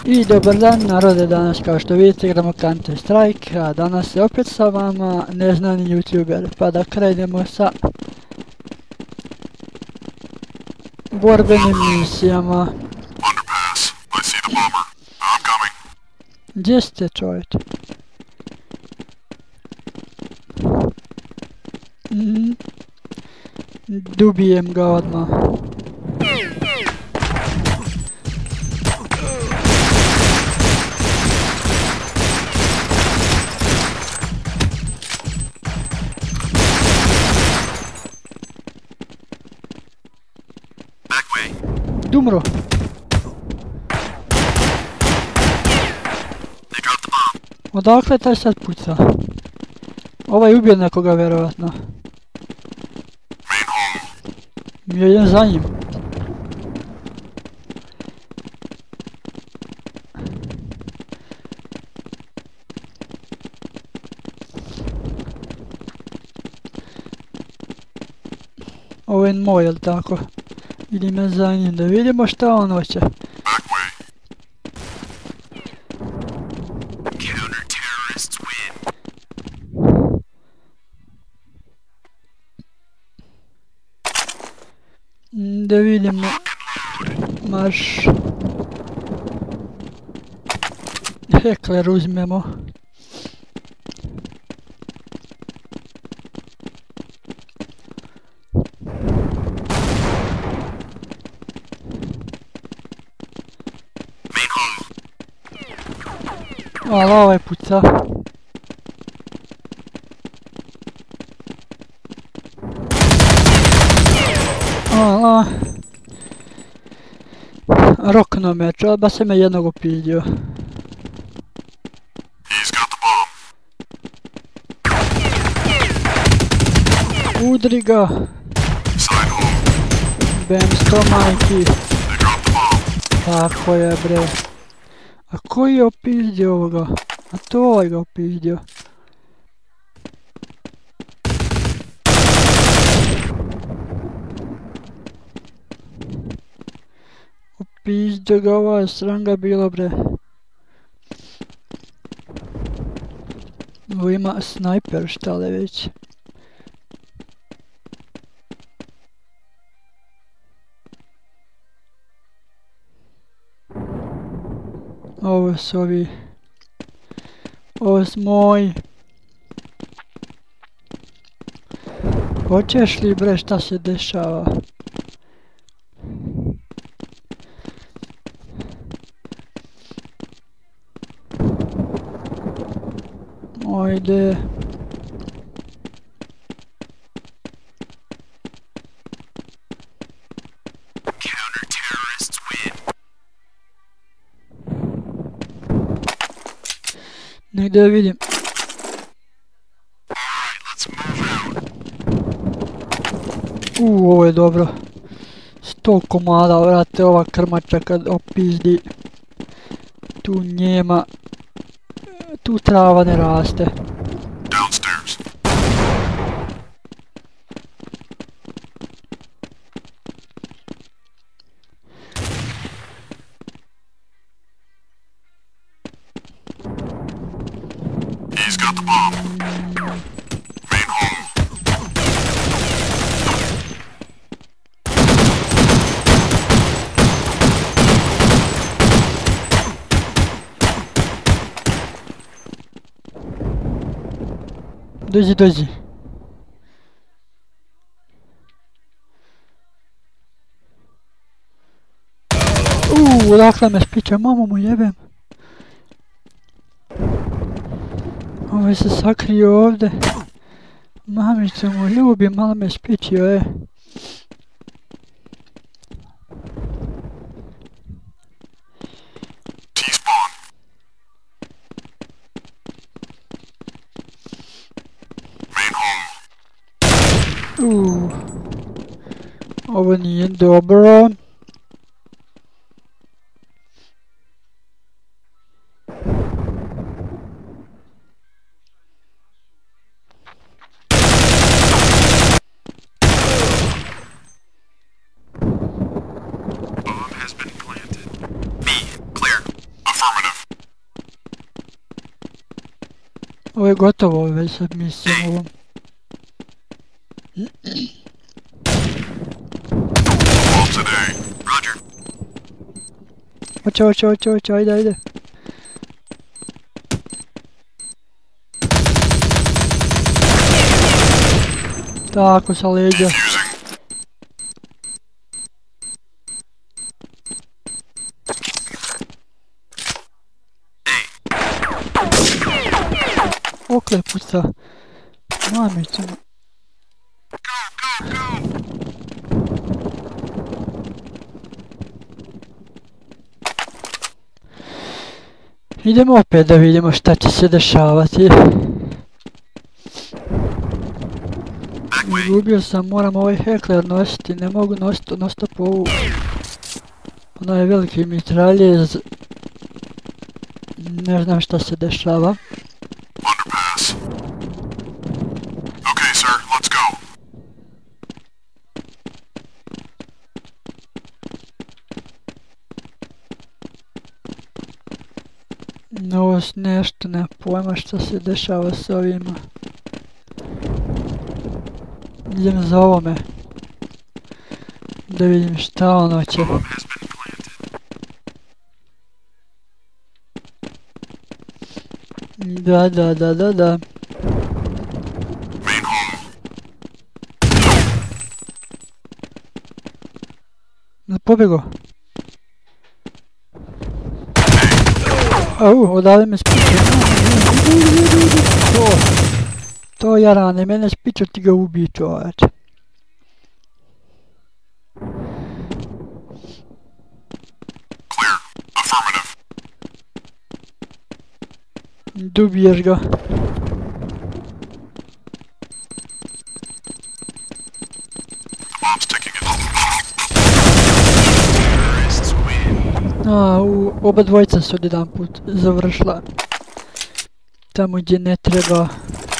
I dobar dan narode, danas kao što vidite igramo Counter Strike, a danas je opet sa vama neznani youtuber, pa da krenemo sa borbenim misijama. Gdje ste čovječe? Dubijem ga odmah. Dumro. Odakle taj sad puca? Ovaj ubio nekoga vjerovatno. Ja idem za njim. Ovo je moj, jel tako? Idem za njim da vidimo šta on hoće. Da vidimo. Marš. Hekler uzmemo. Ali ovaj puca. Rokno me, ba se me jednog opildio. Udri ga. Bam, 100 majki. Tako je bre. A koji je opizdio ovoga? A to ovaj ga opizdio. Opizdio ga, ova sranga bilo bre. Ovo ima snajper, šta li već. Ovo su ovi. Ovo su moji. Hoćeš li bre šta se dešava? Ajde. Negdje da vidim. Ovo je dobro. 100 komada, vrate, ova krmača kad opizdi. Tu njema. Tu trava ne raste. Dođi. Odakle me špiče, mamu mu jebem. Ovo se sakrio ovdje. Mamicu mu ljubim, malo me špičio, Ovo nije dobro. Ovo je gotovo već sa misijom ovom. Oće, ajde. Tako, sa leđa. Oklepuca. Namjećemo. Idemo opet da vidimo šta će se dešavati. Izgubio sam, moram ovaj hekler nositi, ne mogu nositi non-stop ovu. Ono je veliki mitraljez. Ne znam šta se dešava. Ovo nešto, nema pojma šta se dešava s ovima. Idem za ovome. Da vidim šta ono će. Da. Pobjego. Odavde me spiče. To jarane, mene spiče ti ga ubij čovač. Dobiješ ga. Oba dvojica su jedan put završila tamo gdje ne treba.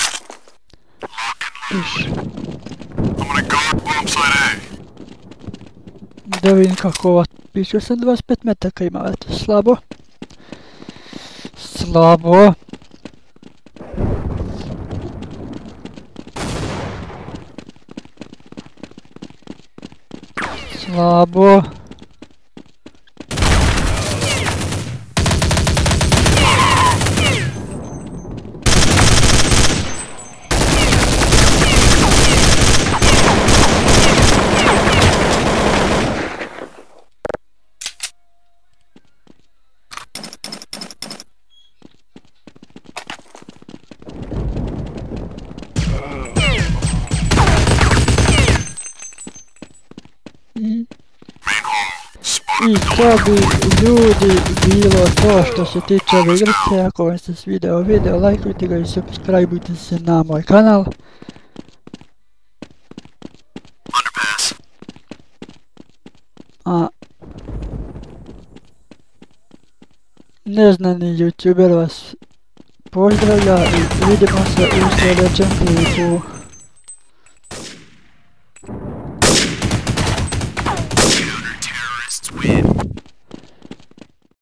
Da vidim kako ova piše, sam 25 metaka ima, eto, slabo. Slabo. I to bi ljudi bilo to što se tiče ove igrice. Ako vam se svidio video, lajkujte ga i subscribeujte se na moj kanal. Neznani youtuber vas pozdravlja i vidimo se u sljedećem klipu.